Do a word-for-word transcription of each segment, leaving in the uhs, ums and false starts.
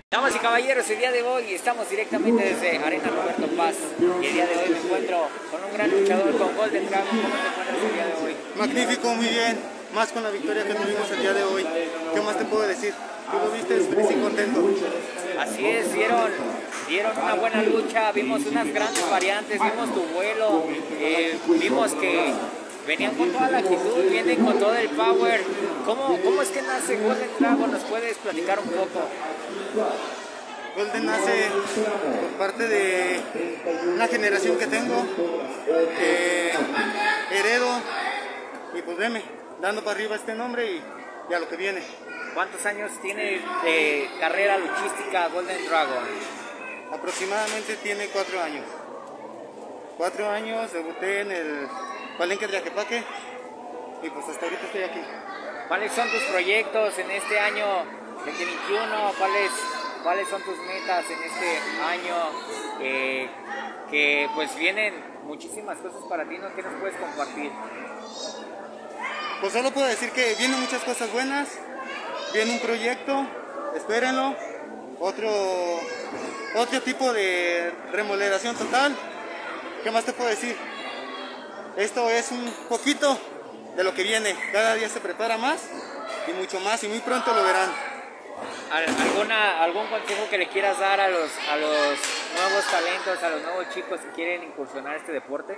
Damas y caballeros, el día de hoy estamos directamente desde Arena Roberto Paz y el día de hoy me encuentro con un gran luchador, con Golden Dragon. ¿Cómo te encuentras el día de hoy? Magnífico, muy bien, más con la victoria que tuvimos el día de hoy. ¿Qué más te puedo decir? Tú lo viste, feliz y contento. Así es, dieron, dieron una buena lucha, vimos unas grandes variantes, vimos tu vuelo, eh, vimos que venían con toda la actitud, vienen con todo el power. ¿Cómo, cómo es que nace Golden Dragon? ¿Nos puedes platicar un poco? Golden nace por parte de una generación que tengo, que heredo, y pues veme, dando para arriba este nombre y, y a lo que viene. ¿Cuántos años tiene de carrera luchística Golden Dragon? Aproximadamente tiene cuatro años. Cuatro años, debuté en el Palenque de Yaquepaque y pues hasta ahorita estoy aquí. ¿Cuáles son tus proyectos en este año veinte veintiuno? ¿Cuáles, cuáles son tus metas en este año? Eh, que pues vienen muchísimas cosas para ti, ¿no? ¿Qué nos puedes compartir? Pues solo puedo decir que vienen muchas cosas buenas, viene un proyecto, espérenlo, otro, otro tipo de remodelación total. ¿Qué más te puedo decir? Esto es un poquito de lo que viene, cada día se prepara más y mucho más y muy pronto lo verán. ¿Alguna, ¿Algún consejo que le quieras dar a los, a los nuevos talentos, a los nuevos chicos que quieren incursionar este deporte?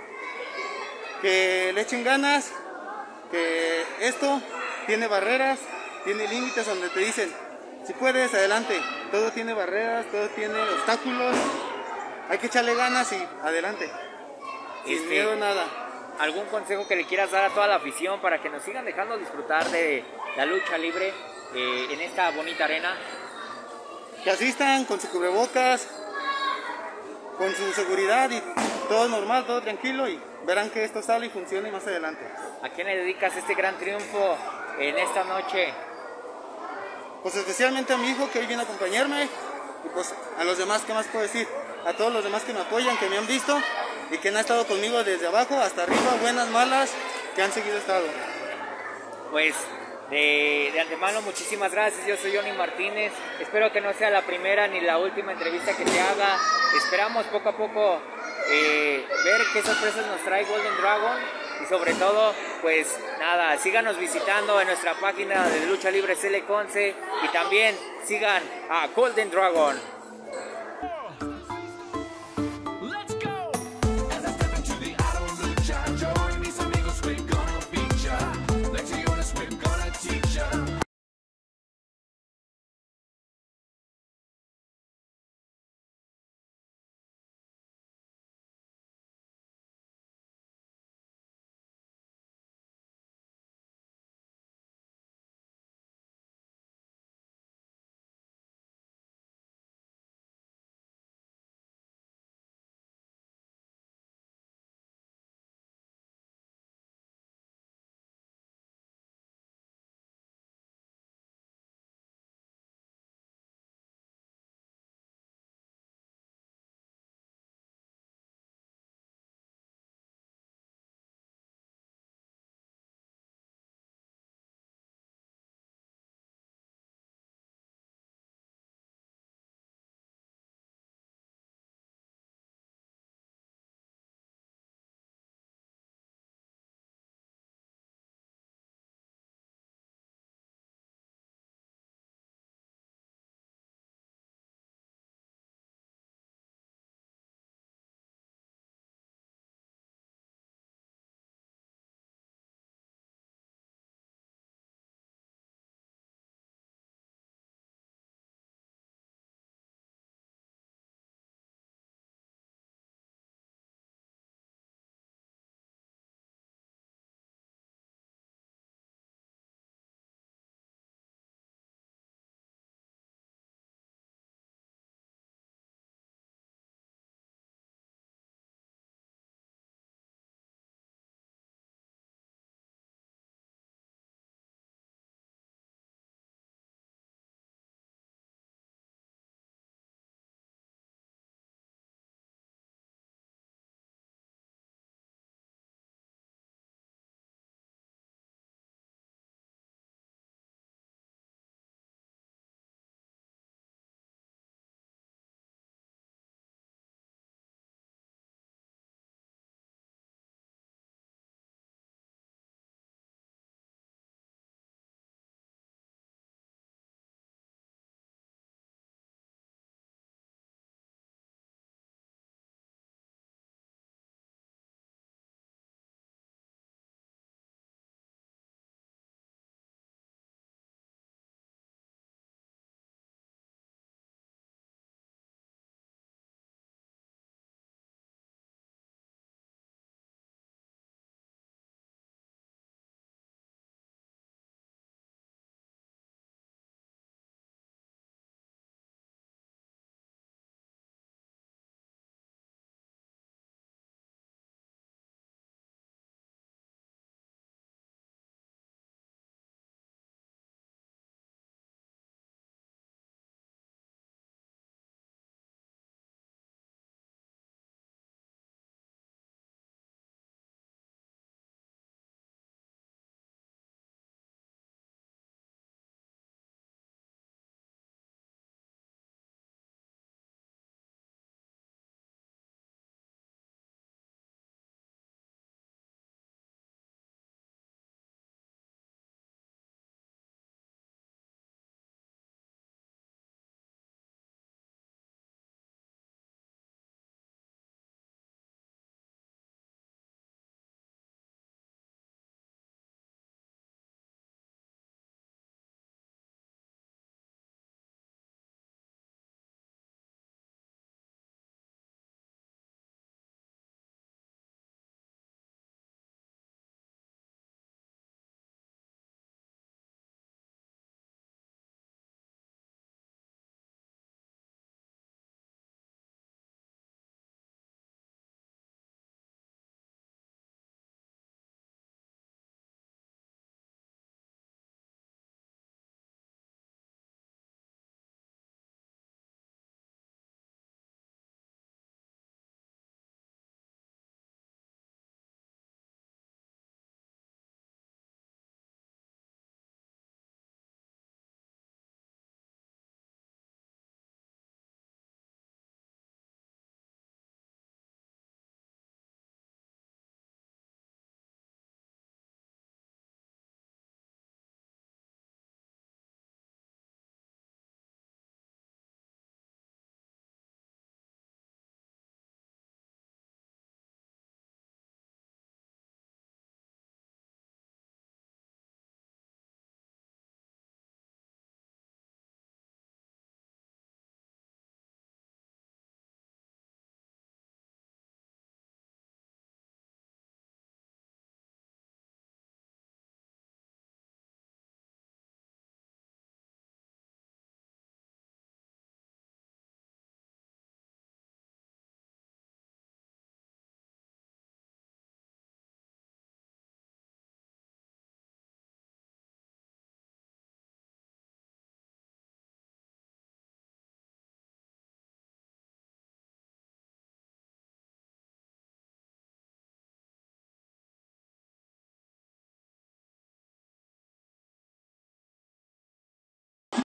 Que le echen ganas, que esto tiene barreras, tiene límites donde te dicen, si puedes, adelante, todo tiene barreras, todo tiene obstáculos, hay que echarle ganas y adelante, sin este, miedo nada. ¿Algún consejo que le quieras dar a toda la afición para que nos sigan dejando disfrutar de la lucha libre eh, en esta bonita arena? Que asistan con su cubrebocas, con su seguridad y todo normal, todo tranquilo y verán que esto sale y funciona y más adelante. ¿A quién le dedicas este gran triunfo en esta noche? Pues especialmente a mi hijo que hoy viene a acompañarme y pues a los demás, ¿qué más puedo decir? A todos los demás que me apoyan, que me han visto y que han estado conmigo desde abajo hasta arriba, buenas, malas, que han seguido estado. Pues de, de antemano muchísimas gracias, yo soy Johnny Martínez, espero que no sea la primera ni la última entrevista que te haga, esperamos poco a poco eh, ver qué sorpresas nos trae Golden Dragon y sobre todo, pues nada, síganos visitando en nuestra página de Lucha Libre C L Conce y también sigan a Golden Dragon.